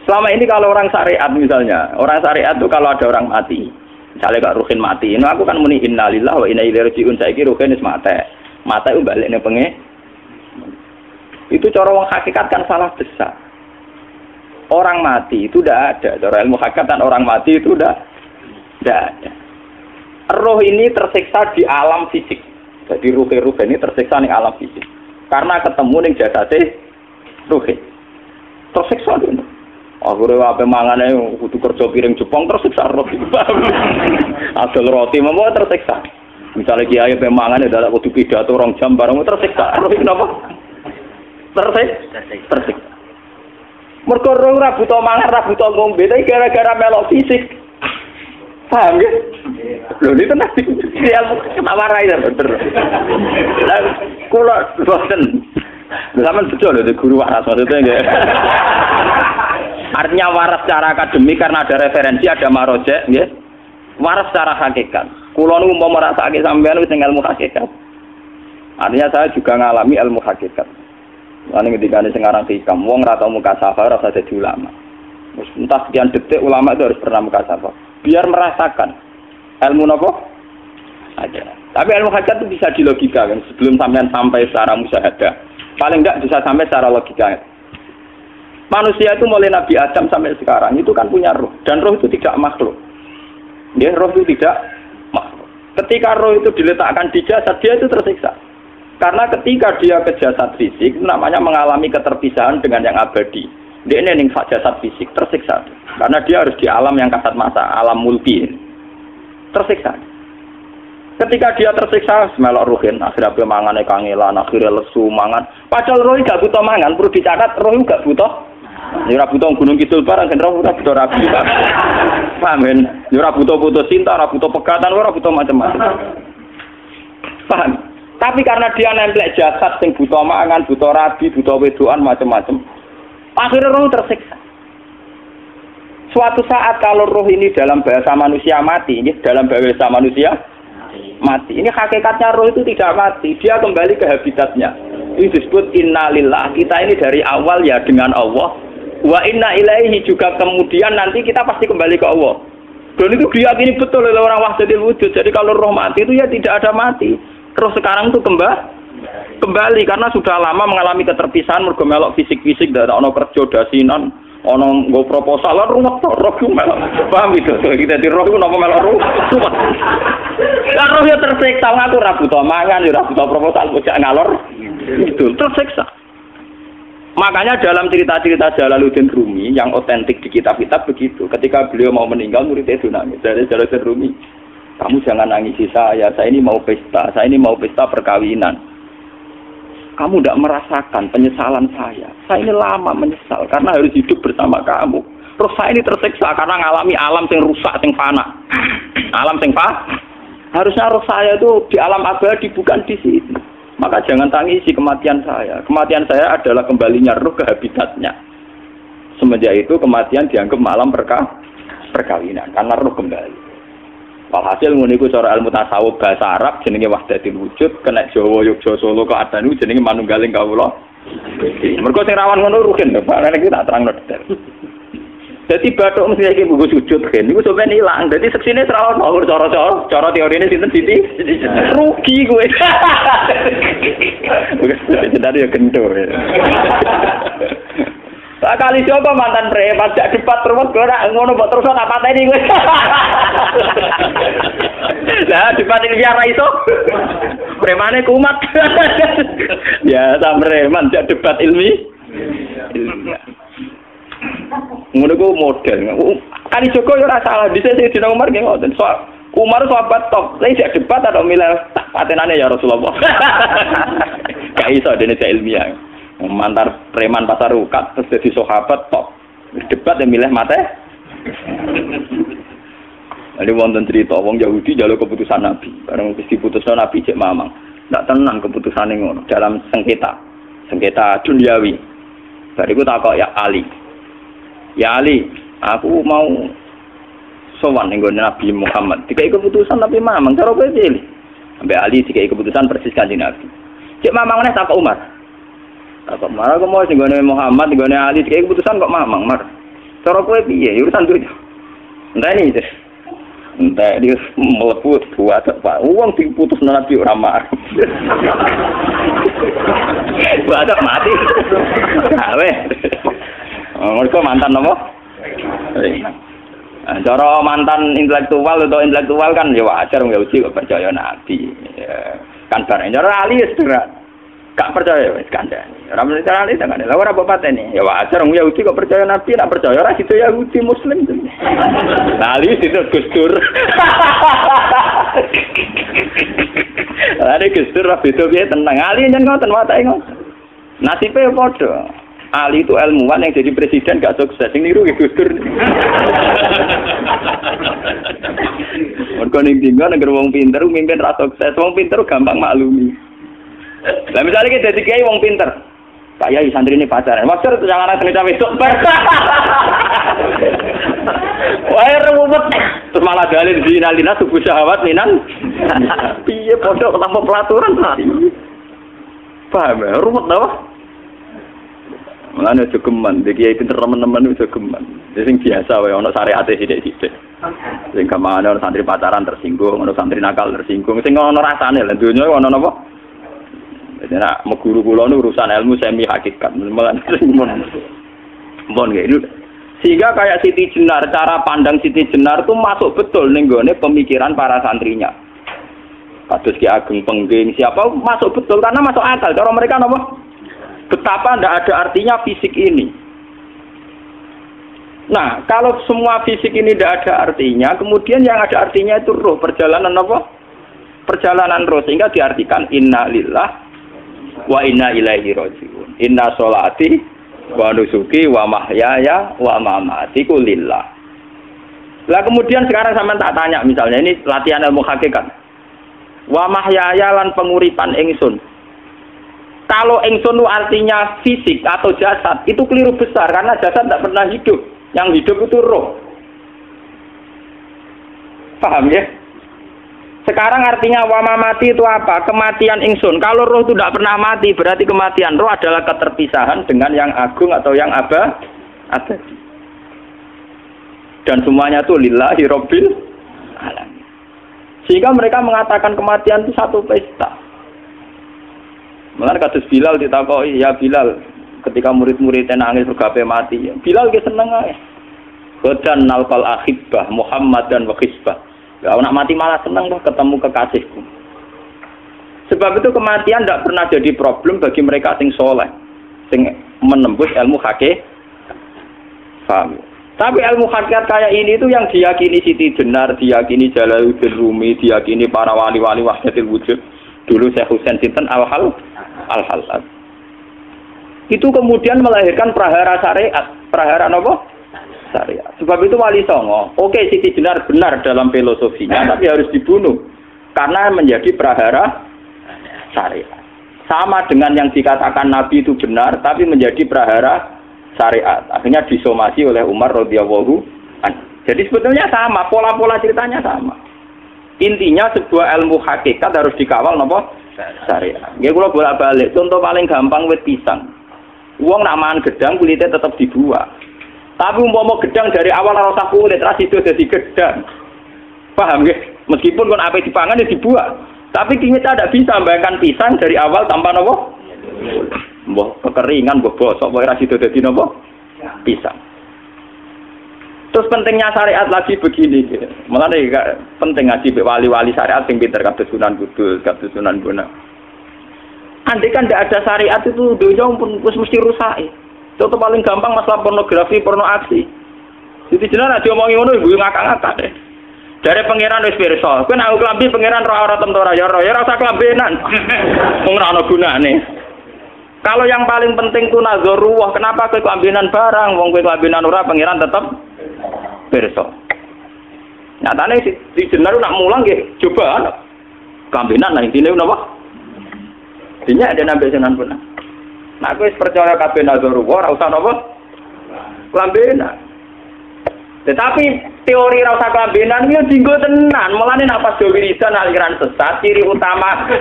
Selama ini kalau orang syariat misalnya, orang syariat itu kalau ada orang mati, misalnya Kak Ruhin mati, ini aku kan muni innalillahi wa inna ilaihi raji'un, saiki Ruhin wis mate. Mate ku balik ning penge. Itu cara wong hakikat kan salah besar. Orang mati itu tidak ada, cara ilmu hakikat kan orang mati itu tidak ada. Roh ini tersiksa di alam fisik. Jadi ruh ini tersiksa di alam fisik. Karena ketemu ning jasate ruh. Tersiksa itu. Aku apa mangane kudu kerja piring Jepang tersiksa roh. Asal roti memang tersiksa. Misalnya kiai pemangan ada kudu pidato 2 jam bareng tersiksa. Roh kenapa? Tersiksa. Mergo roh ora buta mangan, ora buta ngombe, tapi gara-gara melok fisik. Paham ya? Lho ini tenang dia warai ta bener. Lah kula boten. Sampeyan betul lho guru waras maksudnya nggih. Artinya waras secara akademik karena ada referensi, ada marojek nggih. Waras secara hakikat. Kula nu umpama merasake sampeyan wis ilmu hakikat. Artinya saya juga ngalami ilmu hakikat. Lan ketika ini sekarang hikam wong ora tau muka safar ora jadi ulama. Entah sekian detik ulama itu harus pernah muka safar. Biar merasakan ilmu nopo aja. Tapi ilmu hakikat itu bisa dilogikakan sebelum sampai secara musyahadah. Paling enggak bisa sampai secara logika. Manusia itu mulai Nabi Adam sampai sekarang itu kan punya roh, dan roh itu tidak makhluk. Ya, roh itu tidak makhluk. Ketika roh itu diletakkan di jasad, dia itu tersiksa. Karena ketika dia ke jasad fisik, namanya mengalami keterpisahan dengan yang abadi. Dia ini jasad fisik tersiksa. Karena dia harus di alam yang kasat mata, alam mulki. Tersiksa. Ketika dia tersiksa, melok ruhin, akhirnya dia mangan kangelan, akhirnya lesu mangan. Padahal roh gak butuh mangan, perlu dicatat roh gak butuh. Ora butuh gunung kidul barang, kan roh ora butuh rabi. Paham kan? Ora butuh putus cinta, ora butuh pegatan, ora butuh macam-macam. Paham? Tapi karena dia nempel jasad sing butuh mangan, butuh rabi, butuh wedoan macam-macam. Akhirnya roh tersiksa. Suatu saat kalau roh ini dalam bahasa manusia mati, ini dalam bahasa manusia mati. Ini hakikatnya roh itu tidak mati, dia kembali ke habitatnya. Ini disebut innalillah. Kita ini dari awal ya dengan Allah. Wa inna ilaihi juga kemudian nanti kita pasti kembali ke Allah. Dan itu diyakini betul oleh orang wahdatul wujud. Jadi kalau roh mati itu ya tidak ada mati. Roh sekarang itu kembali karena sudah lama mengalami keterpisahan mergo melok fisik-fisik dan ono kerja dasinan, ono nggo proposal lan ruwet to roh ku melok. Paham itu? Kita di roh ku napa melok ruwet. Lah roh ya tersiksa aku ora butuh mangan, ora butuh proposal bocah ngalor. Itu tersiksa. Makanya dalam cerita-cerita Jalaluddin Rumi yang otentik di kitab-kitab begitu. Ketika beliau mau meninggal muridnya itu nangis. Dari Jalaluddin Rumi, kamu jangan nangisi saya ini mau pesta, saya ini mau pesta perkawinan. Kamu tidak merasakan penyesalan saya ini lama menyesal karena harus hidup bersama kamu. Terus saya ini tersiksa karena ngalami alam yang rusak, yang fana. Alam yang fana. Harusnya roh saya itu di alam abadi, bukan di sini. Maka jangan tangisi kematian saya. Kematian saya adalah kembalinya roh ke habitatnya. Semenjak itu kematian dianggap malam perkawinan karena roh kembali. Walhasil ngene iku cara ilmu tasawuf bahasa Arab jenenge wahdatul wujud, kena Jawa Yogya Solo ke Adan niku jenenge manunggaling kawula. Mergo sing rawan ngono rugen lho, Pak. Nek tak terangno detail. Dadi bathuk mesti iki buku sujud kan niku sampeyan ilang. Dadi seksine ora ono cara teorine sinten Siti? Rugi kowe. Wis dari ya kentur. Kali coba mantan preman jak debat terus ora ngono mbok terus tak pateni kowe. Lah debat ilmiah ra iso. Premane kumat. Ya ta preman jak debat ilmiah. Ngono ku model. Kali Joko yo ora salah, dhisik Sayyidina Umar nggih ngoten. Umar sahabat top, lha isih debat atau milih patenane ya Rasulullah. Gak iso dene ilmiah. Mantar preman pasar ukat terus jadi sahabat top. Debat yang milih mate. Ada wonten cerita wong Yahudi njaluk keputusan Nabi. Bareng wis diputusno Nabi cek mamang. Ndak tenang keputusane ngono dalam sengketa duniawi. Bariku takok ya Ali. Ya Ali, aku mau sowan ning Nabi Muhammad. Dikai keputusan Nabi mamang cara kowe pilih. Sampai Ali dikai keputusan persis Kanjeng Nabi. Cek mamang neh takok Umar. Takok Umar aku mau sing Muhammad, sing Ali dikai keputusan kok mamang Mar. Cara kowe piye? Urusan dunya. Entah ini. Entah dia meleput buat apa? Uang diputus Nabi ora marah. Buat mati. Awe. Mereka mantan apa? Cara mantan intelektual atau intelektual kan ya wajar nggak uji kok percaya Nabi. Kan bareng cara ali segera gak percaya wis kandhani. Ora mesti cara ali kan. Lah ora apa patene. Ya wajar wong Yahudi kok percaya Nabi, nak percaya ora gitu Yahudi Muslim. Lah ali itu Gus Dur. Lah Gus Dur beda piye tenang. Ali nyen ngoten watake ngoten. Nasibe padha. Ali itu ilmuwan yang jadi presiden gak sukses. Sing niru Gus Dur. Mergo ning dinggo negara wong pinter mimpin ra sukses. Wong pinter gampang maklumi. Lah misalnya kita jadi kiai wong pinter. Pak Yai santri ini pacaran. Maksud jangan anak cerita besok. Wah, ruwet. Terus malah dalil zinalina subuh syahwat minan. Piye pondok tanpa pelaturan. Paham ya? Ruwet dah. Mulane aja geman, iki kiai pinter teman-teman aja geman. Sing biasa wae ana syariate sithik-sithik. Sing kamane ana santri pacaran tersinggung, ana santri nakal tersinggung, sing ana rasane lha donya ana napa? Nek meguru kula nu urusan ilmu semi hakikat, mulane mon gitu. Sehingga kayak Siti Jenar, cara pandang Siti Jenar itu masuk betul ning gone pemikiran para santrinya. Kados Ki Ageng Pengging siapa masuk betul karena masuk akal. Cara mereka napa? Betapa tidak ada artinya fisik ini. Nah, kalau semua fisik ini tidak ada artinya, kemudian yang ada artinya itu roh, perjalanan apa? Perjalanan roh, sehingga diartikan inna lillah wa inna ilaihi raji'un. Inna sholati wa nusuki wa mahyaya wa mamati ku lillah. Lah kemudian sekarang sampean tak tanya misalnya, ini latihan ilmu hakikat. Wa mahyaya lan penguripan ingsun. Kalau ingsun artinya fisik atau jasad, itu keliru besar karena jasad tidak pernah hidup. Yang hidup itu roh. Paham ya? Sekarang artinya wama mati itu apa? Kematian ingsun. Kalau roh itu tidak pernah mati, berarti kematian roh adalah keterpisahan dengan yang agung atau yang abadi. Dan semuanya itu lillahi rabbil alamin. Sehingga mereka mengatakan kematian itu satu pesta. Mulane kados Bilal ditakoki, ya Bilal, ketika murid-muridnya nangis bergape mati, Bilal ge seneng ae. Godan nalqal ahibbah Muhammad dan wa hisbah. Ya nak mati malah seneng loh ketemu kekasihku. Sebab itu kematian tidak pernah jadi problem bagi mereka sing soleh, sing menembus ilmu hakikat. Paham? Tapi ilmu hakikat kayak ini itu yang diyakini Siti Jenar, diyakini Jalaluddin Rumi, diyakini para wali-wali wahdatul wujud. Dulu Syekh Husain Sinten Al-Halal. Itu kemudian melahirkan prahara syariat. Prahara apa? Syariat. Sebab itu Wali Songo, oke Siti Jenar benar dalam filosofinya, tapi harus dibunuh. Karena menjadi prahara syariat. Sama dengan yang dikatakan Nabi itu benar, tapi menjadi prahara syariat. Akhirnya disomasi oleh Umar radhiyallahu anhu. Jadi sebetulnya sama, pola-pola ceritanya sama. Intinya sebuah ilmu hakikat harus dikawal napa? Syariat. Nggih kula bolak-balik, contoh paling gampang wit pisang. Wong nak mangan gedang kulitnya tetap dibuang. Tapi umpama gedang dari awal ora usah kulit, ra sido dadi gedang. Paham nggih? Meskipun kon ape dipangan ya dibuang. Tapi kita tidak bisa membayangkan pisang dari awal tanpa napa? Mbah kekeringan, mbah bosok, mbah ra sido dadi napa? Pisang. Terus pentingnya syariat lagi begini, malah penting ngaji wali-wali syariat yang pinter kados Sunan Kudus, kados Sunan Bonang. Andai kan tidak ada syariat itu dunia pun mesti rusak. Contoh paling gampang masalah pornografi, porno aksi. Jadi jenar aja omongi ngono ibu ngakak-ngakak deh. Dari pangeran wis pirsa, kowe nek klambi pangeran ora tentu ya ora usah klambenan. Wong ora ana gunane. Kalau yang paling penting tuh nazarullah, kenapa kowe klambenan barang, wong kowe klambenan ora pangeran tetap pirsa. Nyatane si Jenar nak mulang nggih coba kambenan nang intine napa? Dinya ada nabi Sunan Bonang. Nah kowe percaya kabeh nazarullah ora usah napa? Kambenan. Tetapi teori ora usah kambenan yo dinggo tenan. Mulane nek pas wiridan aliran sesat ciri utama.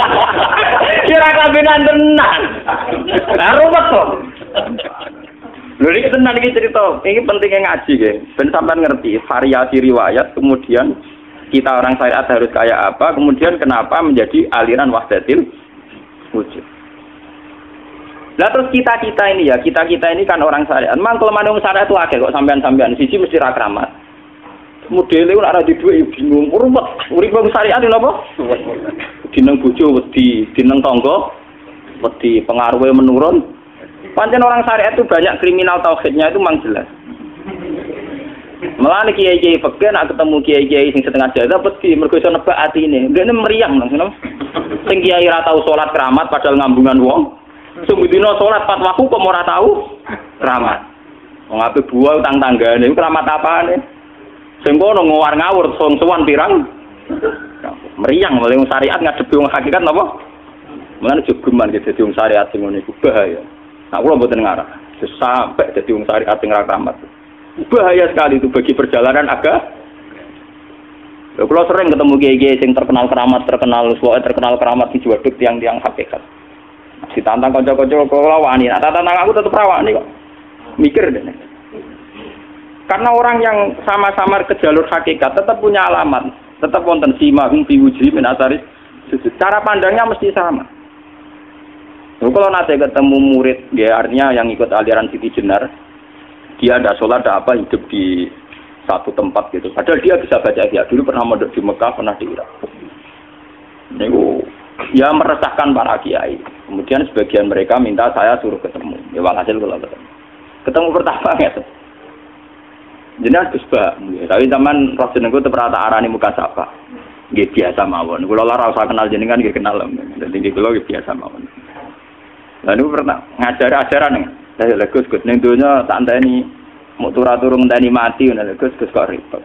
Kira kambenan tenan. Lah ruwet to. Lho iki tenan iki cerita, ini pentingnya ngaji nggih. Ben sampean ngerti variasi riwayat, kemudian kita orang syariat harus kayak apa, kemudian kenapa menjadi aliran wahdatil wujud. Lah terus kita ini ya, kita ini kan orang syariat. Memang kalau manung syariat itu akeh kok sampean-sampean siji mesti ra kramat. Modele ora ada duwe bingung, ruwet. Urip wong syariat lho apa? Dineng bojo wedi, dineng tangga wedi, pengaruhe menurun. Pancen orang syariat itu banyak kriminal tauhidnya itu memang jelas. Malah kiai-kiai fikih nak ketemu kiai-kiai sing setengah jaza peti mergo iso nebak atine. Ndekne meriang langsung. Sing kiai ra tau salat keramat padahal ngambungan wong. Sing dina salat 4 waktu kok ora tau keramat. Wong ape buah utang tanggane iku keramat apane? Sing kono ngawur ngawur sowan pirang. Meriang oleh wong syariat ngadepi wong hakikat napa? Mulane jogeman ge dadi wong syariat sing ngene iku bahaya. Nah, kula mboten ngarah. Sampai dadi wong syariat sing ra keramat. Bahaya sekali itu bagi perjalanan agama. Kalau sering ketemu kiai-kiai yang terkenal keramat di Juwaduk tiang-tiang hakikat. Si tantang kanca-kanca kalau wani, nah tantang aku tetap rawani kok. Mikir deh. Karena orang yang sama-sama ke jalur hakikat tetap punya alamat, tetap wonten simahum fi wujuhi min asaris sujud. Cara pandangnya mesti sama. Kalau nanti ketemu murid, ya artinya yang ikut aliran Siti Jenar, dia ada sholat, ada apa, hidup di satu tempat gitu. Padahal dia bisa baca ihya. Dulu pernah mondok di Mekah, pernah di Irak. Itu ya meresahkan para kiai. Kemudian sebagian mereka minta saya suruh ketemu. Ya walhasil kalau ketemu pertama ya. Jadi Gus Ba. Tapi zaman Rasulullah itu pernah arani muka sapa. Nggih biasa mawon. Kula ora usah kenal jenengan nggih kenal. Dadi kula biasa mawon. Lalu pernah ngajar ajaran saya Gus ning donya tak enteni mau turu-turu ngenteni mati ngono Gus kok ribet.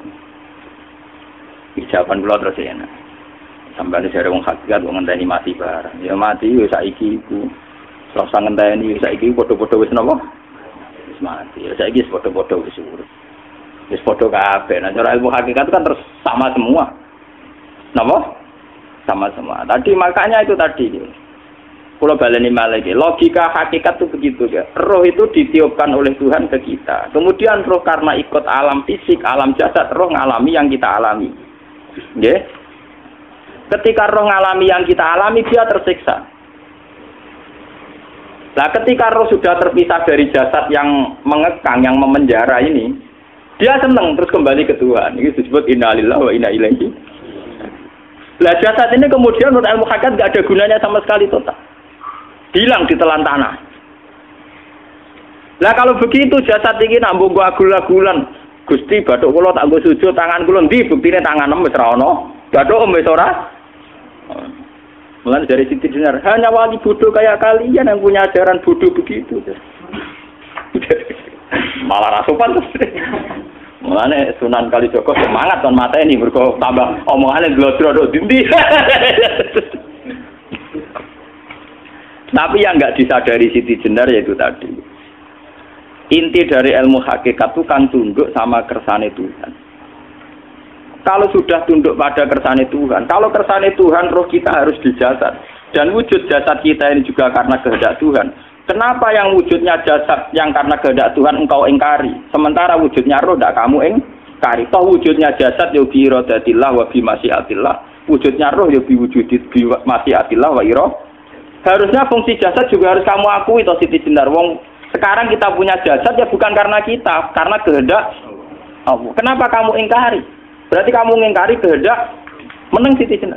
Ucapan kula terus enak. Sampai jare wong hakikat wong ngenteni mati bareng. Ya mati wis saiki iku. Ora usah ngenteni saiki padha-padha wis napa? Wis mati. Ya saiki wis padha-padha wis urip. Wis padha kabeh. Nah cara ilmu hakikat kan terus sama semua. Napa? Sama semua. Tadi makanya itu tadi. Kalau baleni malagi, logika hakikat itu begitu ya. Roh itu ditiupkan oleh Tuhan ke kita. Kemudian roh karena ikut alam fisik, alam jasad, roh ngalami yang kita alami. Okay? Ketika roh ngalami yang kita alami, dia tersiksa. Nah, ketika roh sudah terpisah dari jasad yang mengekang, yang memenjara ini, dia senang terus kembali ke Tuhan. Ini disebut inna lillahi wa inna ilaihi. Nah, jasad ini kemudian menurut ilmu hakikat nggak ada gunanya sama sekali total. Hilang di telan tanah. Lah kalau begitu jasad iki nak mbok agul-agulan, Gusti bathuk kula tak nggo sujud tangan kula ndi buktine tangan wis ra ono. Bathuk wis ora. Mulane dari Siti Jenar, hanya wali bodoh kayak kalian yang punya ajaran bodoh begitu. Malah rasupan terus. Mulane Sunan Kalijaga semangat kon mateni mergo tambah omongane glodro ndi. Tapi yang nggak disadari Siti Jenar yaitu tadi. Inti dari ilmu hakikat itu kan tunduk sama kersane Tuhan. Kalau sudah tunduk pada kersane Tuhan, kalau kersane Tuhan roh kita harus di jasad. Dan wujud jasad kita ini juga karena kehendak Tuhan. Kenapa yang wujudnya jasad yang karena kehendak Tuhan engkau ingkari? Sementara wujudnya roh tidak kamu ingkari. Toh wujudnya jasad ya bi iradatillah wa bi masyiatillah. Wujudnya roh ya bi wujudit bi masyiatillah wa iradatillah. Harusnya fungsi jasad juga harus kamu akui toh Siti Jenar. Wong sekarang kita punya jasad ya bukan karena kita, karena kehendak Allah. Kenapa kamu ingkari? Berarti kamu mengingkari kehendak meneng Siti Jenar.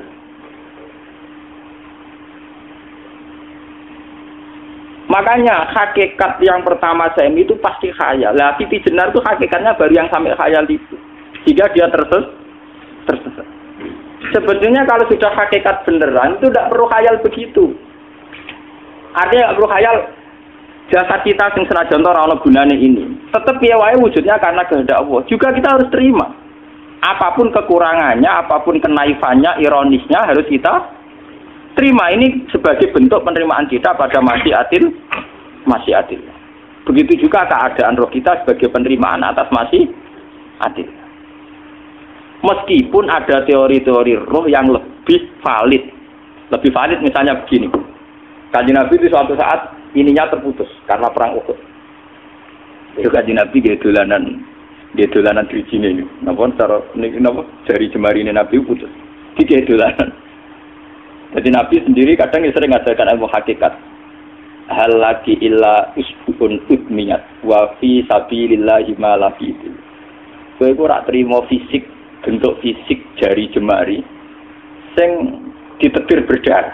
Makanya hakikat yang pertama Semi itu pasti khayal. Lah Siti Jenar itu hakikatnya baru yang sampai khayal itu. Jika dia tersesat. Sebetulnya kalau sudah hakikat beneran itu tidak perlu khayal begitu. Artinya nggak perlu khayal jasad kita sing senajan ora ana gunane ini. Tetap piye wae wujudnya karena kehendak Allah. Juga kita harus terima. Apapun kekurangannya, apapun kenaifannya, ironisnya harus kita terima. Ini sebagai bentuk penerimaan kita pada masyiatil. Begitu juga keadaan roh kita sebagai penerimaan atas masyiatil. Meskipun ada teori-teori roh yang lebih valid. Lebih valid misalnya begini. Kanjeng Nabi itu suatu saat ininya terputus karena perang Uhud. Itu Kanjeng Nabi nggih dolanan drijine niku. Napa cara niki napa jari jemarine Nabi putus. Iki dolanan. Jadi Nabi sendiri kadang sering ngajarkan ilmu hakikat. Hal lagi illa usbun udmiyat wa fi sabilillahi ma lafitu. Kowe ora trimo fisik, bentuk fisik jari jemari sing ditebir berdarah.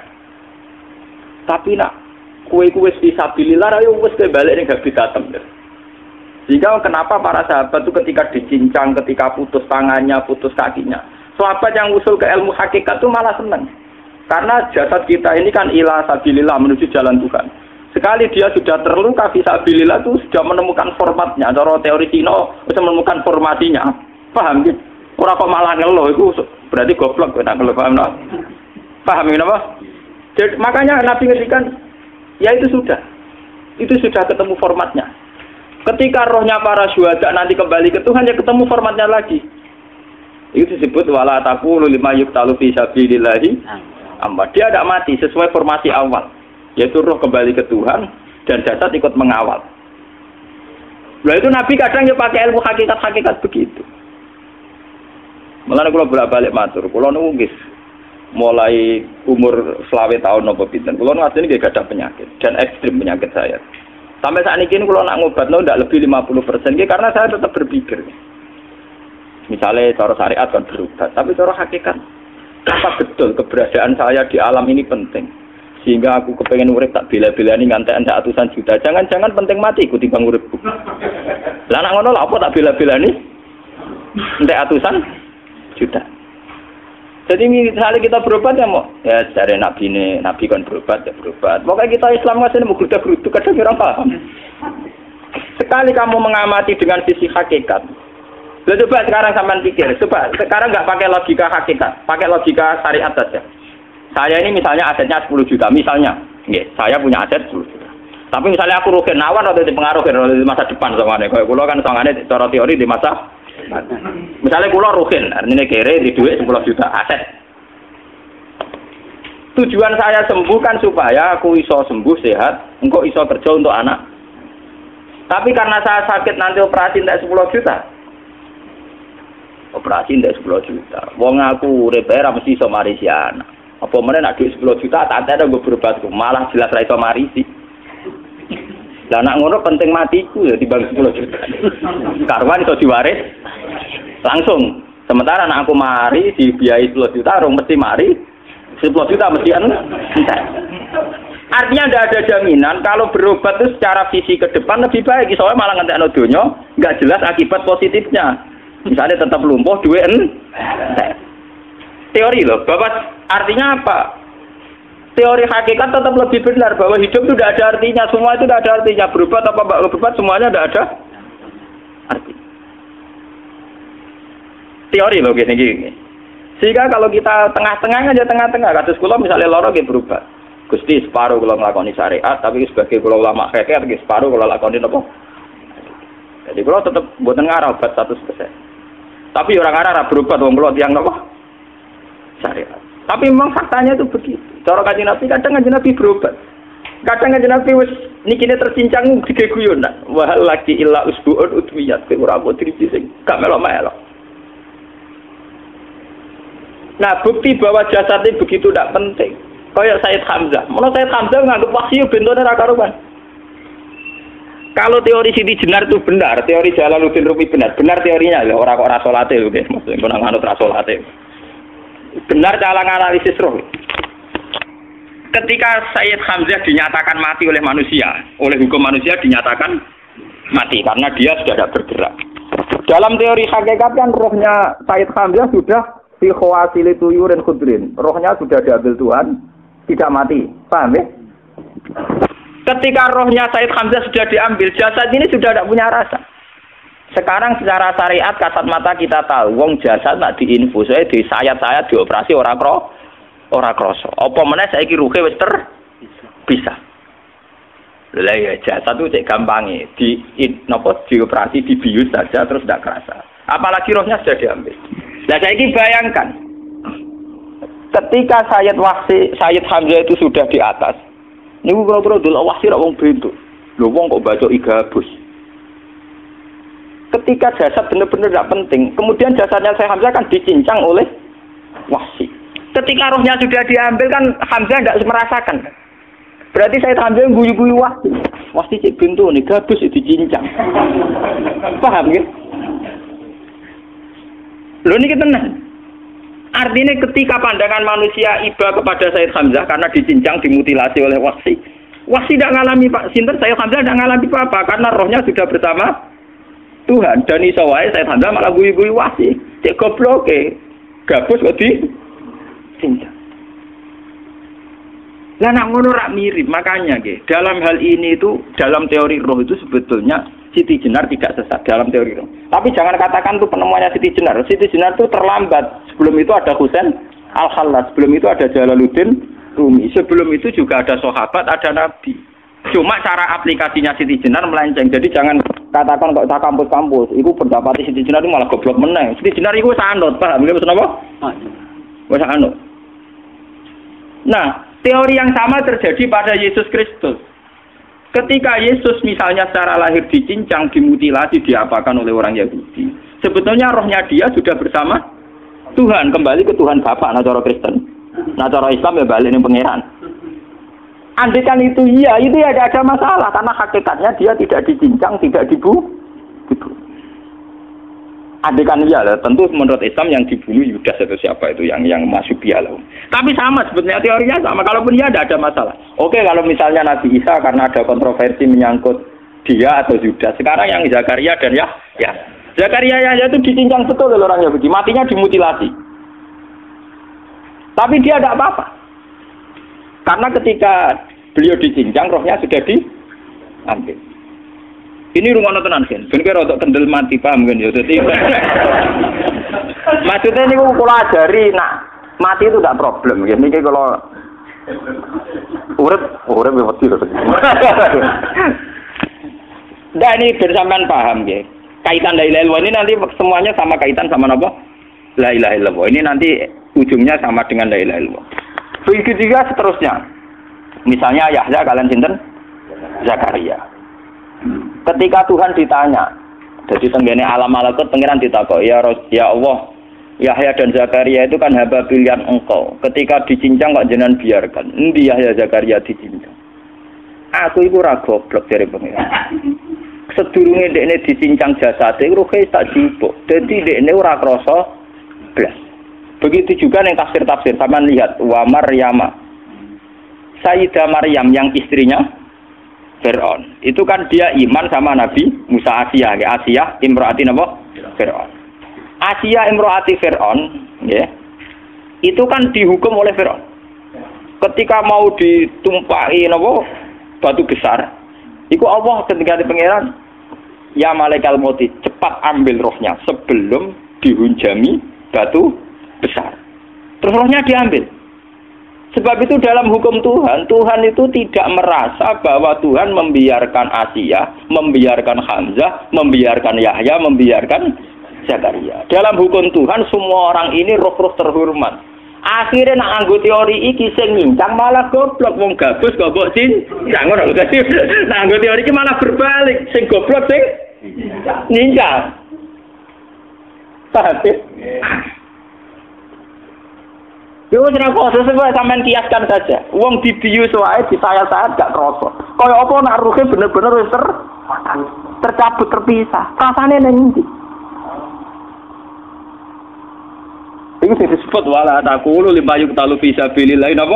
Tapi nak kowe wis fi sabilillah ayo wis balik ning habitatem. Sehingga kenapa para sahabat itu ketika dicincang, ketika putus tangannya, putus kakinya, sahabat yang usul ke ilmu hakikat itu malah senang. Karena jasad kita ini kan ila sabilillah menuju jalan Tuhan. Sekali dia sudah terluka fisabilillah itu sudah menemukan formatnya. Cara teori Cina bisa menemukan formasinya. Paham gitu? Orang kok malah ngeluh itu berarti goblok kita ngeluh, paham tak? Paham ini apa? Jadi, makanya Nabi ngertikan ya itu sudah ketemu formatnya. Ketika rohnya para syuhada nanti kembali ke Tuhan ya ketemu formatnya lagi. Itu disebut wala taqulu lima yuqtalu fi sabilillahi amma. Dia tidak mati sesuai formasi awal. Yaitu roh kembali ke Tuhan dan jasad ikut mengawal. Nah itu Nabi kadang ya pakai ilmu hakikat begitu. Mulane kula bolak-balik matur, kula niku nggih mulai umur 20 tahun napa pinten. Kula nu asline nggih gadah penyakit dan ekstrim penyakit saya. Sampai saat ini kula nak ngobatno ndak lebih 50% nggih karena saya tetap berpikir. Misalnya cara syariat kan berobat, tapi cara hakikat apa betul keberadaan saya di alam ini penting. Sehingga aku kepengen urip tak bela-belani ngantek ratusan juta. Jangan-jangan penting mati ikuti bang uripku. Lah nak ngono lha apa tak bela-belani? Entek ratusan juta. Jadi misalnya kita berobat ya mau ya dari nabi kan berobat ya berobat. Pokoknya kita Islam masih mau gerutu kadang orang paham. Sekali kamu mengamati dengan sisi hakikat. Coba sekarang sampean pikir, coba sekarang nggak pakai logika hakikat, pakai logika syariat saja. Saya ini misalnya asetnya 10 juta, misalnya, saya punya aset 10 juta. Tapi misalnya aku rugi nawar atau dipengaruhi di masa depan soalnya. Kalau kulo kan soalnya cara teori di masa, misalnya kulo rugi, artinya kere di duit 10 juta aset. Tujuan saya sembuh kan supaya aku iso sembuh sehat, engkau iso kerja untuk anak. Tapi karena saya sakit nanti operasi tidak 10 juta. Operasi tidak 10 juta. Wong aku repair mesti iso marisi anak. Apa mana nak duit 10 juta tak ada gue berobatku malah jelas ra iso marisi. Lah nak ngono penting matiku ya dibang 10 juta. Karwan iso diwaris langsung. Sementara anak aku mari dibiayai 10 juta rong mesti mari 10 juta mesti entek. Artinya tidak ada jaminan kalau berobat itu secara visi ke depan lebih baik. Soalnya malah ngentekno donya enggak jelas akibat positifnya. Misalnya tetap lumpuh duit entek. Teori loh, Bapak artinya apa? Teori hakikat tetap lebih benar bahwa hidup itu tidak ada artinya, semua itu tidak ada artinya. Berobat apa enggak berobat semuanya tidak ada arti. Teori loh gini. Sehingga kalau kita tengah-tengah aja tengah-tengah, kados kula misalnya loro nggih berobat. Gusti separuh kula nglakoni syariat, tapi sebagai kula ulama fikih nggih separuh kula lakoni napa? Jadi kula tetap mboten ngarah obat 100%. Tapi orang ngarah berobat wong kula tiyang napa? Syariat. Tapi memang faktanya itu begitu. Cara Kanjeng Nabi kadang Kanjeng Nabi berobat. Kadang Kanjeng Nabi wis nikine tercincang dige guyon nak. Wa laki illa usbuun utwiyat ora mbok driji sing gak melok-melok. Nah, bukti bahwa jasad itu begitu tidak penting. Kayak Sayyid Hamzah. Menurut Sayyid Hamzah nganggep wahyu bentone ra karuan. Kalau teori Siti Jenar itu benar, teori Jalaluddin Rumi benar teorinya lho, ora kok ora salate lho nggih, maksudnya nang anut ra salate. Benar cara analisis roh. Ketika Sayyid Hamzah dinyatakan mati oleh manusia, oleh hukum manusia dinyatakan mati karena dia sudah tidak bergerak. Dalam teori hakikat kan rohnya Sayyid Hamzah sudah fi khawasili tuyurin khudrin. Rohnya sudah diambil Tuhan, tidak mati. Paham ya? Ketika rohnya Sayyid Hamzah sudah diambil, jasad ini sudah tidak punya rasa. Sekarang secara syariat kasat mata kita tahu wong jasad nak diinfus di sayat-sayat dioperasi ora krasa. Apa meneh saiki ruhe wis bisa. Lah ya jasad itu cek gampange dioperasi dibius saja terus tidak kerasa. Apalagi rohnya sudah diambil. Lah saiki bayangkan ketika Sayyid Hamzah itu sudah di atas. Niku kira-kira delok wahsi ra wong bentuk. Lho wong kok baca igabus. ketika jasad benar-benar tidak penting, kemudian jasadnya Syekh Hamzah kan dicincang oleh Wahsy. Ketika rohnya sudah diambil kan Hamzah tidak merasakan. Berarti Syekh Hamzah guyu-guyu Wahsy. Wahsy cek pintu nih gabus dicincang. Paham ya? Lho niki tenan. Artinya ketika pandangan manusia iba kepada Syekh Hamzah karena dicincang, dimutilasi oleh Wahsy. Wahsy tidak mengalami Pak Sinten, Syekh Hamzah tidak mengalami apa-apa karena rohnya sudah bersama Tuhan. Dan iso wae Syekh Hamzah malah guyu-guyu Wahsy. Cek goblok gabus kok cincang. Lah nak ngono rak mirip, makanya dalam hal ini itu dalam teori roh itu sebetulnya Siti Jenar tidak sesat dalam teori roh. Tapi jangan katakan itu penemuannya Siti Jenar. Siti Jenar itu terlambat. Sebelum itu ada Husain Al-Khallas, sebelum itu ada Jalaluddin Rumi, sebelum itu juga ada sahabat, ada nabi. Cuma cara aplikasinya Siti Jenar melenceng. Jadi jangan katakan kok tak kampus-kampus, itu pendapat Siti Jenar itu malah goblok meneng. Siti Jenar itu sanut, paham nggih maksud apa? Wis anut. Nah, teori yang sama terjadi pada Yesus Kristus. Ketika Yesus misalnya secara lahir dicincang, dimutilasi, diapakan oleh orang Yahudi. Sebetulnya rohnya dia sudah bersama Tuhan, kembali ke Tuhan Bapa, nah cara Kristen. Nah cara Islam ya balik ning pangeran. Andaikan itu iya, itu ya tidak ada masalah karena hakikatnya dia tidak dicincang, tidak dibunuh. Andaikan iya, tentu menurut Islam yang dibunuh Yudas atau siapa itu yang masuk bialah. Tapi sama sebetulnya teorinya sama. Kalaupun iya tidak ada masalah. Oke, kalau misalnya Nabi Isa karena ada kontroversi menyangkut dia atau Yudas. Sekarang yang Zakaria dan ya Zakaria ya itu dicincang betul oleh orang Yahudi, matinya dimutilasi. Tapi dia tidak apa-apa. Karena ketika beliau dicincang, rohnya sudah diambil. Ini rungono tenan kan. Ben kira untuk kendel mati paham kan ya. Dadi maksudnya niku kula ajari nak mati itu tidak problem ya. Niki kalau urip wedi lho. Dan ini bersamaan paham ya. Kaitan la ilaha illallah ini nanti semuanya sama kaitan sama apa? La ilaha illallah. Ini nanti ujungnya sama dengan la ilaha illallah. Begitu juga seterusnya. Misalnya Yahya kalian sinten? Zakaria. Ketika Tuhan ditanya, jadi tenggene alam malakut pangeran ditakok, ya Allah, Yahya dan Zakaria itu kan hamba pilihan engkau. Ketika dicincang kok jenengan biarkan. Endi Yahya Zakaria dicincang? Aku iku ora goblok dari pangeran. Sedurunge dekne dicincang jasate ruhe tak jupuk. Dadi dekne ora krasa blas. Begitu juga yang tafsir-tafsir sampean lihat wa Maryam. Sayyidah Maryam yang istrinya Fir'aun. Itu kan dia iman sama Nabi Musa Asiyah, ya Asiyah imro'ati napa? Fir'aun. Asiyah imro'ati Fir'aun, ya. Itu kan dihukum oleh Fir'aun. Ketika mau ditumpahi napa? Batu besar. Iku Allah ketika di pangeran, ya malaikat maut cepat ambil rohnya sebelum dihunjami batu besar. Terus rohnya diambil. Sebab itu dalam hukum Tuhan, Tuhan itu tidak merasa bahwa Tuhan membiarkan Asiyah, membiarkan Hamzah, membiarkan Yahya, membiarkan Zakaria. Dalam hukum Tuhan semua orang ini roh-roh terhormat. Akhirnya nak anggo teori iki sing nyincang malah goblok wong gabus goblok cincang ngono lho. Dadi nak anggo teori iki malah berbalik, sing goblok sing nyincang. Paham? Yo ora kok sesuai sampean kiaskan saja. Wong dibius wae disayat-sayat gak kroso. Kaya apa nak ruhe bener-bener wis tercabut terpisah. Rasane nang ndi? Iku sing disebut wala taqulu limayuk talu fi sabilillah napa?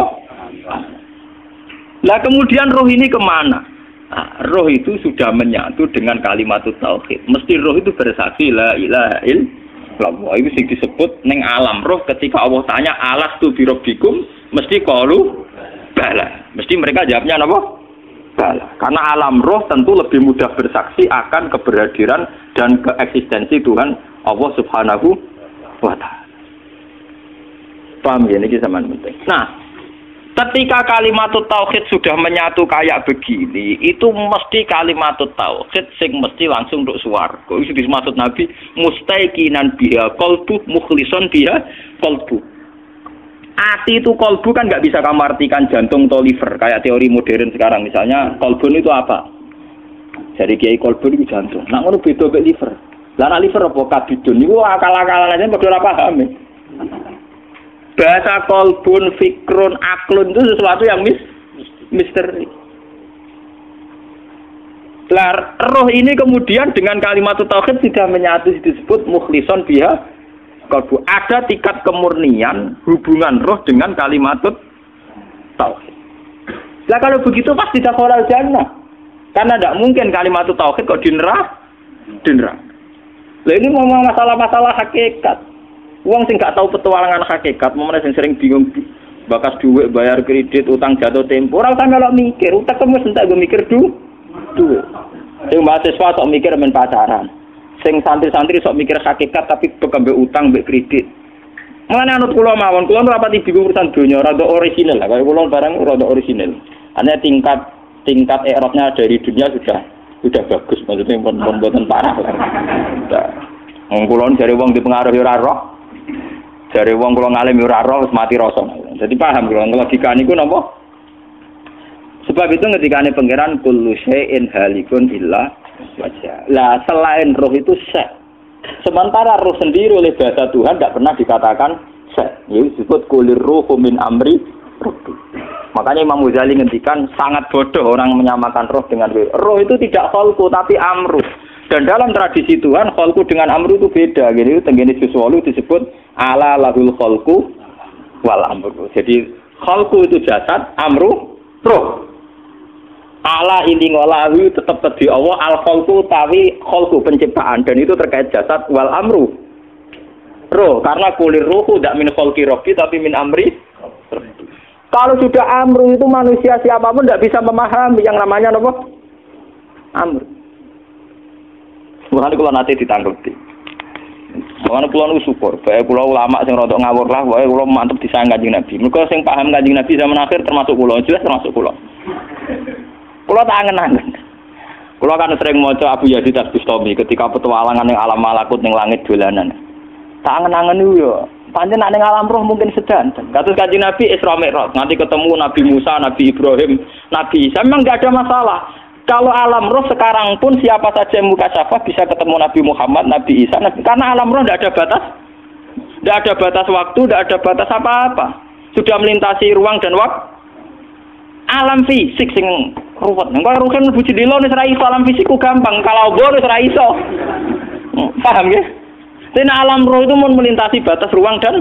Lah kemudian roh ini kemana? Nah, roh itu sudah menyatu dengan kalimat tauhid. Mesti roh itu bersaksi la ilaha illallah. Itu sing disebut ning alam roh ketika Allah tanya alastu bi rabbikum mesti qalu bala. Mesti mereka jawabnya apa? Bala. Karena alam roh tentu lebih mudah bersaksi akan keberhadiran dan keeksistensi Tuhan Allah Subhanahu wa taala. Paham ya niki sampean penting. Nah, ketika kalimat tauhid sudah menyatu kayak begini, itu mesti kalimat tauhid sing mesti langsung untuk swarga. Itu dimaksud Nabi mustaiqinan biha qalbu mukhlishon biha qalbu. Ati itu qalbu kan nggak bisa kamu artikan jantung atau liver kayak teori modern sekarang. Misalnya qalbun itu apa? Jadi kiai qalbun itu jantung. Nah ngono beda mek liver. Lah nek liver apa kabidun niku akal-akalan aja padha ora paham. Bahasa kolbun, fikrun, aklun itu sesuatu yang misteri. Lah roh ini kemudian dengan kalimat tauhid sudah menyatu disebut mukhlison biha qalbu. Ada tingkat kemurnian hubungan roh dengan kalimat tauhid. Lah kalau begitu pasti dakhalal jannah. Karena tidak mungkin kalimat tauhid kok di neraka. Lah ini ngomong masalah-masalah hakikat. Wong sing gak tahu petualangan hakikat, momene sing sering bingung bakas duit, bayar kredit, utang jatuh tempo. Ora usah melok mikir, utek wis entek go mikir duit. Sing mahasiswa sok mikir men pacaran. Sing santri-santri sok mikir hakikat tapi bekembe utang mbek kredit. Mulane anut kula mawon, kula ora pati bingung urusan donya, rada orisinal lah. Kaya kula barang rada orisinal. Hanya tingkat i'rabnya dari dunia sudah bagus, maksudnya pembuatan parah lah. Wong kula jare wong dipengaruhi ora roh. Jare wong kula ngalim ora roh wis mati rasa. Jadi paham kula logika niku napa? Sebab itu ngendikane pangeran kullu syai'in halikun illa wajha. Lah selain roh itu syai'. Sementara roh sendiri oleh bahasa Tuhan tidak pernah dikatakan syai'. Itu disebut kulir ruhu min amri rabbi. Makanya Imam Ghazali ngendikan sangat bodoh orang menyamakan roh dengan roh. Roh itu tidak khalqu tapi amru. Dan dalam tradisi Tuhan, khalqu dengan amru itu beda. Jadi tenggene sesuatu disebut ala lahul khalqu wal amru. Jadi khalqu itu jasad, amru roh. Ala ini ngolahu tetap di Allah, al khalqu tawi khalqu penciptaan, dan itu terkait jasad wal amru roh. Karena kulir ruhu tidak min khalqi rabbi tapi min amri. Kalau sudah amru itu manusia siapapun tidak bisa memahami yang namanya apa? Amru. Makanya kalau nanti ditanggapi. Makanya kalau nu syukur, baik kalau ulama yang rodok ngawur lah, baik kalau mantap disayang Kanjeng Nabi. Mereka yang paham Kanjeng Nabi zaman akhir termasuk pulau, jelas termasuk pulau. Pulau tak angen-angen. Pulau kan sering maca Abu Yazid Al-Bustami ketika petualangan yang alam malakut yang langit dolanan. Tak angen-angen itu ya. Pancen nek ning alam roh mungkin sedanten. Kados Kanjeng Nabi Isra Mi'raj, nanti ketemu Nabi Musa, Nabi Ibrahim, Nabi Isa, memang enggak ada masalah. Kalau alam roh sekarang pun siapa saja yang mukasyafah bisa ketemu Nabi Muhammad, Nabi Isa, karena alam roh tidak ada batas. Tidak ada batas waktu, tidak ada batas apa-apa. Sudah melintasi ruang dan waktu. Alam fisik sing ruwet. Engko ruhen mlebu jendela wis ra iso, alam fisikku gampang. Kalau bor wis ra iso. Paham ya? Karena alam roh itu melintasi batas ruang dan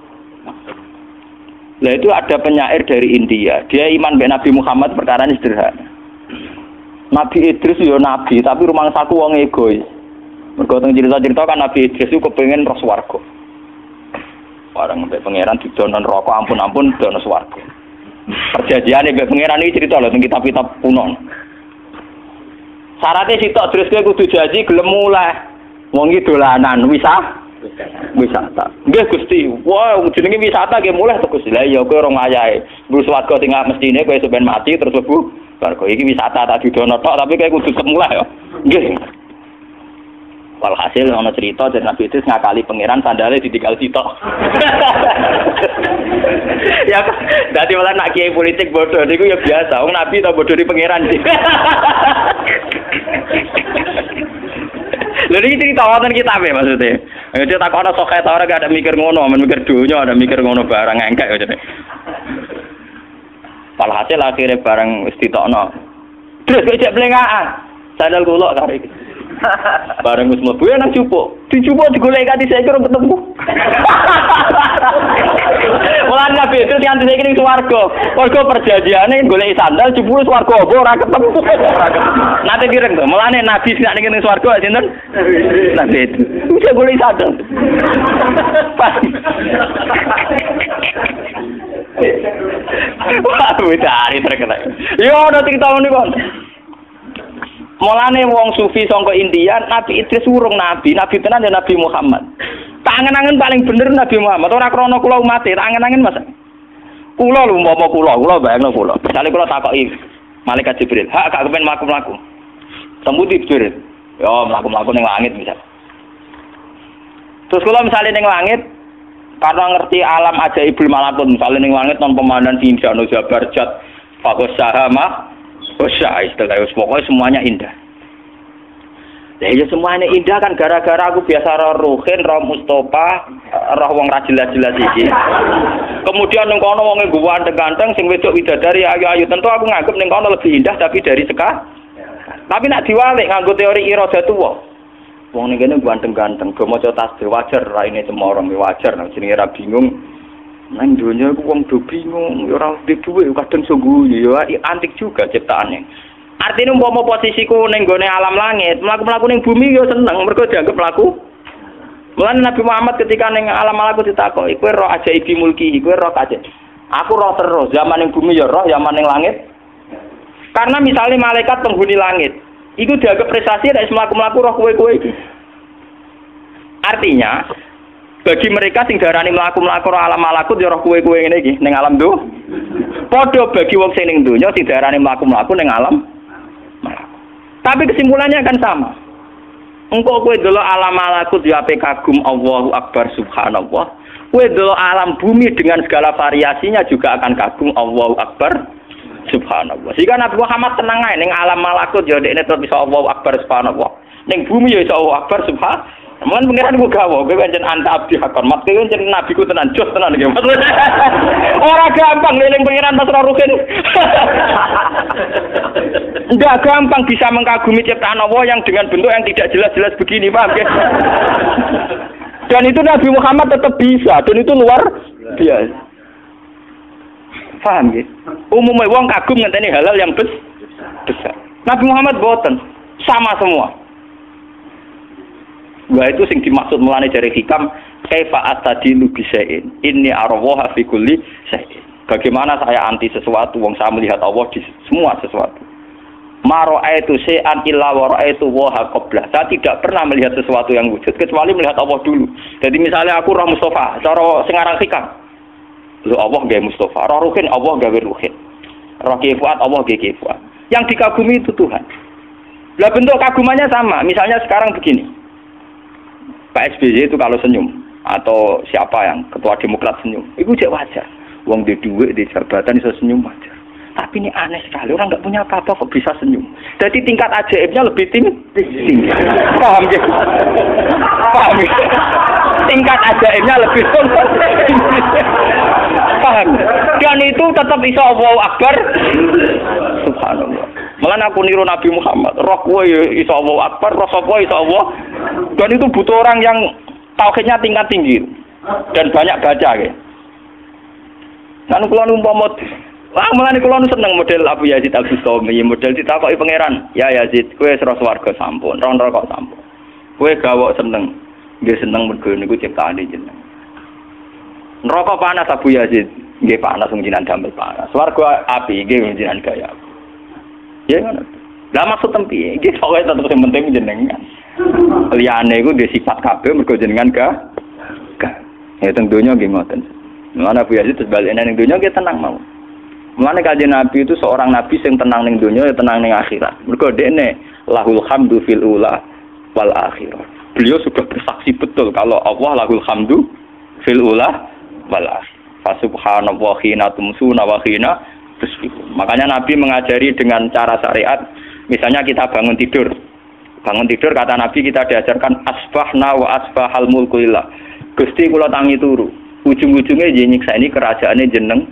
nah itu ada penyair dari India. Dia iman be Nabi Muhammad perkara ini sederhana. Nabi Idris ya nabi, tapi rumangsaku wong egois. Mergo teng cerita-cerita kan Nabi Idris itu kepengin roh swarga. Barang mbek pangeran didono neraka ampun-ampun dono swarga. Perjanjiane mbek pangeran iki cerita lho teng kitab-kitab kuno. Syaratnya sitok terus kowe kudu janji gelem mulai. Wong iki dolanan wisata. Nggih Gusti. Wah, jenenge wisata nggih mulai to Gusti. Lah ya kowe ora ngayahe. Mbus swarga tinggal mestine kowe sampean mati terus lebu. Swarga iki wisata tak didono tok tapi kowe kudu semula ya. Nggih. Walhasil ana cerita dari Nabi itu ngakali pangeran sandale ditinggal sitok. Ya dadi malah nak kiai politik bodoh niku ya biasa. Wong Nabi ta bodoh di pangeran sih. Lha iki cerita wonten kitabe maksudnya. Dia takon ana sok eta ora gak ada mikir ngono, men mikir dunya, ada mikir ngono barang engkek maksudnya. Walhasil akhirnya barang wis ditokno. Terus kejak blengaan. Sandal kula kare iki. Bareng wis mlebu nang cupuk. Dicupuk digoleki kanthi saiki ora ketemu. Mulane Nabi itu kanthi saiki ning swarga. Mergo perjanjiane goleki sandal jupuk swarga apa ora ketemu. Nate direng to. Mulane Nabi nek ning swarga sinten? Nabi itu. Wis goleki sandal. Wah, wedari terkenal. Yo ana cerita niku. Mulane wong sufi sangka India, Nabi Idris urung nabi, nabi tenan ya Nabi Muhammad. Tak angen-angen paling bener Nabi Muhammad, ora krana kula umat, tak angen-angen Mas. Kula lho umpama kula bayangno kula. Misale kula takoki malaikat Jibril, "Hak gak kepen mlaku-mlaku." Sembuti Jibril. Yo mlaku-mlaku ning langit misal. Terus kula misale ning langit karena ngerti alam ajaibul malakut, misale ning langit non pemandangan indah, no jabarjat, fakus sahama. Istilah pokoknya semuanya indah. Ya semuanya indah kan gara-gara aku biasa roh Ruhin, roh Mustafa, roh wong ra jelas-jelas iki. Kemudian ning kono wonge ganteng-ganteng sing wedok widadari ayu-ayu, tentu aku nganggep ning kono lebih indah tapi dari Tapi nak diwalik nganggo teori iradatullah. Wong ning kene ganteng-ganteng, do maca tasbih wajar, raine cemorong wajar, nek jenenge ra bingung. Nang donya ku wong do bingung, ora duwe kadang sungguh ya antik juga ciptaane. Artinya umpama posisiku ning gone alam langit, mlaku-mlaku ning bumi yo seneng mergo dianggap mlaku. Mulane Nabi Muhammad ketika ning alam malaku ditakoki, kowe roh ajaibi mulki, kowe roh aja. Aku roh terus, zaman ning bumi yo roh, zaman ning langit. Karena misalnya malaikat penghuni langit, itu dianggap prestasi nek mlaku-mlaku roh kowe-kowe iki. Artinya bagi mereka sing darani mlaku-mlaku roh alam malakut yo roh kowe-kowe ngene iki ning alam do. Padha bagi wong sing ning donya sing darani mlaku-mlaku ning alam. Tapi kesimpulannya akan sama. Engkau kowe delok alam malakut ya ape kagum Allahu Akbar subhanallah. Kowe delok alam bumi dengan segala variasinya juga akan kagum Allahu Akbar subhanallah. Sehingga Nabi Muhammad tenang ae ning alam malakut ya dekne terus bisa Allahu Akbar subhanallah. Ning bumi ya iso Allahu Akbar subhanallah. Mun pengiran ku gawe, kowe pancen anta abdi hakon. Mat kowe pancen nabiku tenan jos tenan iki. Ora gampang eling pengiran Mas Ruhin. Enggak gampang bisa mengagumi ciptaan Allah yang dengan bentuk yang tidak jelas-jelas begini, paham ya? Dan itu Nabi Muhammad tetap bisa, dan itu luar biasa. Paham ya? Umumnya wong kagum ngenteni halal yang besar. Nabi Muhammad boten, sama semua. Wah itu sing dimaksud mulane dari hikam kaifa atadilu bisain inni arwaha fi kulli syai'in. Bagaimana saya anti sesuatu wong saya melihat Allah di semua sesuatu. Ma ra'aitu syai'an illa wa ra'aitu wa qabla. Saya tidak pernah melihat sesuatu yang wujud kecuali melihat Allah dulu. Jadi misalnya aku roh Mustafa, cara sing aran hikam. Lho Allah gawe Mustafa, roh Ruhin Allah gawe Ruhin. Roh Kifuat Allah gawe Kifuat. Yang dikagumi itu Tuhan. Lah bentuk kagumannya sama. Misalnya sekarang begini. Pak SBY itu kalau senyum atau siapa yang ketua Demokrat senyum, itu jek wajar. Wong di duit di jabatan bisa senyum wajar. Tapi ini aneh sekali, orang nggak punya apa-apa kok bisa senyum. Jadi tingkat ajaibnya lebih tinggi. Paham ya? Paham ya? Tingkat ajaibnya lebih tinggi. Paham? Dan itu tetap bisa Allahu Akbar. Subhanallah. Malah aku niru Nabi Muhammad. Roh kowe iso Allahu Akbar, roh sapa iso Allah. Dan itu butuh orang yang tauhidnya tingkat tinggi dan banyak baca ya. Kan kula umpama mulane kula seneng model Abu Yazid Al-Bustami, model ditakoki pangeran, "Ya Yazid, kowe roh swarga sampun, roh neraka sampun. Kowe gawok seneng, nggih seneng mergo niku ciptaane jenengan. Neraka panas Abu Yazid, nggih panas wong jenengan damel panas. Swarga api nggih wong jenengan gaya." Ya ngono. Lah maksud tempi, nggih pokoke tetep sing penting jenengan. Liyane iku dhe sifat kabeh mergo jenengan ga. Ya teng donya nggih ngoten. Mulane Abu Yazid terus bali ning donya nggih tenang mau. Mulane kanjeng Nabi itu seorang nabi sing tenang ning donya ya tenang ning akhirat. Mergo dekne lahul hamdu fil ula wal akhirah. Beliau sudah bersaksi betul kalau Allah lahul hamdu fil ula wal akhirah. Fa subhanallahi hina tumsuna wa hina tusbihun. Makanya Nabi mengajari dengan cara syariat, misalnya kita bangun tidur. Bangun tidur kata Nabi kita diajarkan asbahna wa asbahal mulku lillah. Gusti kula tangi turu. Ujung-ujunge nyiksa ini kerajaane jeneng.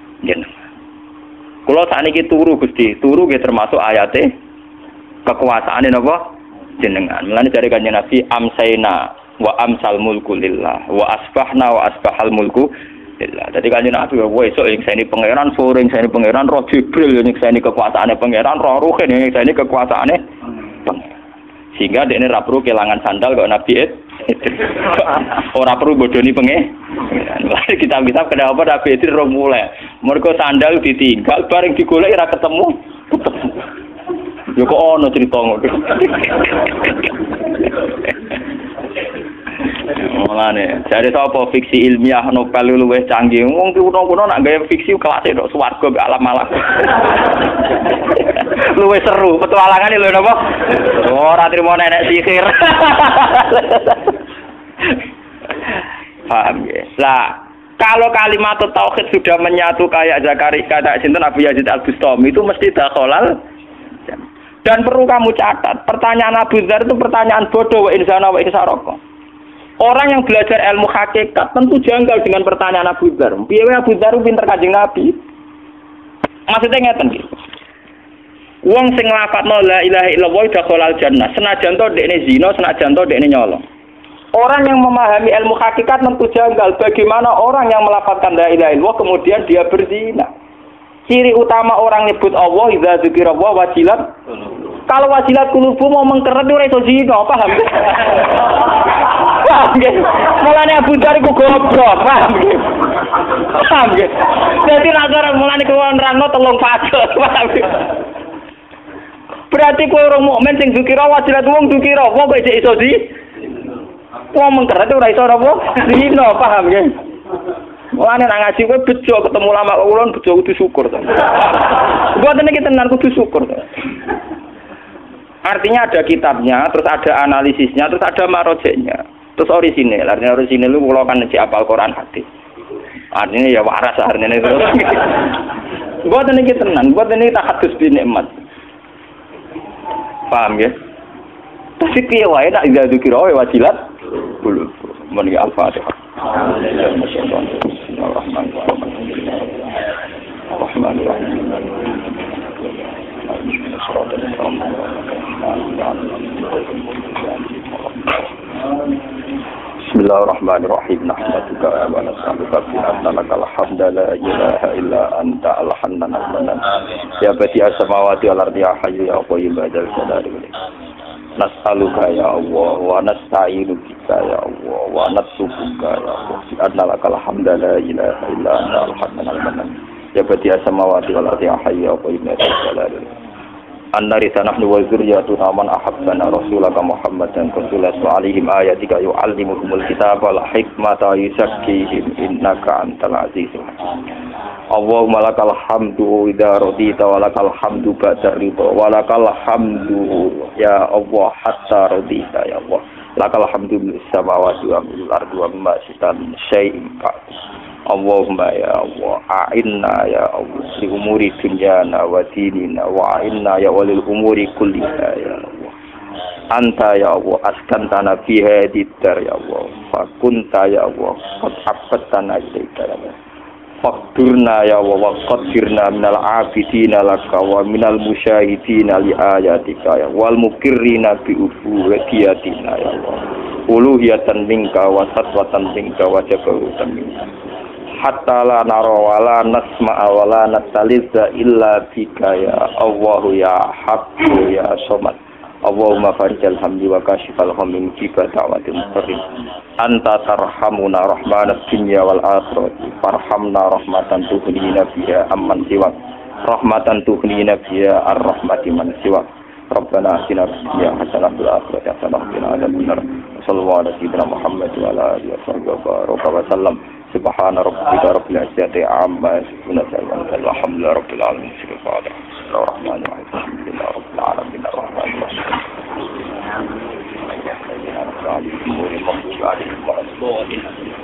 Kula sakniki turu Gusti. Turu nggih termasuk ayate kekuasaane napa? Jenengan. Mulane dari kanjeng Nabi amsaina wa amsal mulku lillah wa asbahna wa asbahal mulku lillah. Dadi kanjeng Nabi esuk nyiksani pangeran, sore nyiksani pangeran, roh Jibril nyiksani kekuasaane pangeran, roh Ruhin nyiksani kekuasaane pangeran. Sehingga dia ini ora perlu kelangan sandal kok Nabi ora perlu bodoni pangeran. Kitab-kitab kenapa Nabi itu ora mulai. Mergo sandal ditinggal bareng digoleki ora ketemu. Ya kok ono cerita ngono. Mulane jare sapa fiksi ilmiah novel luwih canggih. Wong kuno-kuno nak gawe fiksi kelase tok swarga mbek alam malam. Luwih seru petualangane lho napa? Ora trimo nenek sihir. Paham ya? Lah, kalau kalimat tauhid sudah menyatu kayak Zakaria, kata sinten Abu Yazid Al-Bustami itu mesti dakhalal. Dan perlu kamu catat, pertanyaan Abu Dzar itu pertanyaan bodoh, wa insana wa insaroko. Orang yang belajar ilmu hakikat tentu janggal dengan pertanyaan Abu Dzar. Piye Abu Dzar pinter Kanjeng Nabi? Maksudnya ngeten iki. Wong sing nglafadzno la ilaha illallah dakhalal jannah. Senajan to dekne zina, senajan to dekne nyolong. Orang yang memahami ilmu hakikat tentu janggal bagaimana orang yang melafadzkan la ilaha illallah kemudian dia berzina. Ciri utama orang nyebut Allah idza dzikirallah wajilat. Kalau wajilat kulubu mau mengkeret ora iso zina, paham? Paham nggih? Mulane Abu Dzar iku goblok, paham nggih? Paham nggih? Dadi nek mulane kuwi nerangno telung fase, paham nggih? Berarti kowe orang mukmin sing dzikira wajilat wong dzikira, wong kok iso wong mengkeret ora iso apa? Zina, paham nggih? Mulane nek ngaji kowe bejo ketemu ulama ulun bejo kudu syukur to. Mboten iki tenan kudu syukur to. Artinya ada kitabnya, terus ada analisisnya, terus ada marojeknya, terus orisinil. Artinya orisinil itu kalau kan ngecek apal Quran hadis. Artinya ya waras artinya itu. Buat ini kita tenan, buat ini tak hadus bi nikmat. Paham ya? Tapi piye wae nak ida dzikira wae wajilat. Dulu meni Al-Fatihah. Bismillahirrahmanirrahim. Nahmaduka wa nas'aluka bi annaka alhamdu la ilaha illa anta al-hannan al-manan. Ya badi'as samawati wal ardi ya hayyu ya qayyum ba'dal jalali wal ikram. Nas'aluka ya Allah wa nasta'inu bika ya Allah wa natsubuka ya Allah. Bi annaka alhamdu la ilaha illa anta al-hannan al-manan. Ya badi'as samawati wal ardi ya hayyu ya qayyum ba'dal jalali wal ikram. Annari tanahnu wa zurriyatuna man ahabbana rasulaka Muhammadan sallallahu alaihim ayatika yu'allimuhumul kitaba wal hikmata yuzakkihim innaka antal azizul hakim. Allahumma lakal hamdu idza radita wa lakal hamdu ba'da ridha wa lakal hamdu ya Allah hatta radita ya Allah. Lakal hamdu bis samawati wa bil ardi wa ma syi'ta min syai'in ba'd. Allahumma ya Allah, a'inna ya Allah li umuri dunyana wa dinina wa a'inna ya walil umuri kulliha ya Allah. Anta ya Allah askantana fi hadid dar ya Allah. Fa kunta ya Allah qad abadtana ilaika ya Allah. Faqdirna ya Allah wa qaddirna minal abidina laka wa minal musyahidina li ayatika ya wal muqirrina bi ubudiyatina ya Allah. Uluhiyatan minka wa satwatan minka wa jabarutan minka. Hatta la nara wa la nasma'a wa la nataliza illa bika ya Allahu ya Haqqu ya Somad. Allahumma farijal hamdi wa kashifal hamdi mujibah da'watil muqarrin. Anta tarhamuna rahmanad dunya wal akhirati. Farhamna rahmatan tuhnina biha amman siwak. Rahmatan tuhnina biha ar-rahmati man siwak. Rabbana atina fid dunya hasanah wa fil akhirati hasanah wa qina adzabannar. Sallallahu alaihi wa Muhammad wa ala alihi wa sallam. Subhana rabbika rabbil izzati amma yasifun walhamdulillahi rabbil alamin. Bismillahirrahmanirrahim. Alhamdulillahi rabbil alamin arrahmanir rahim.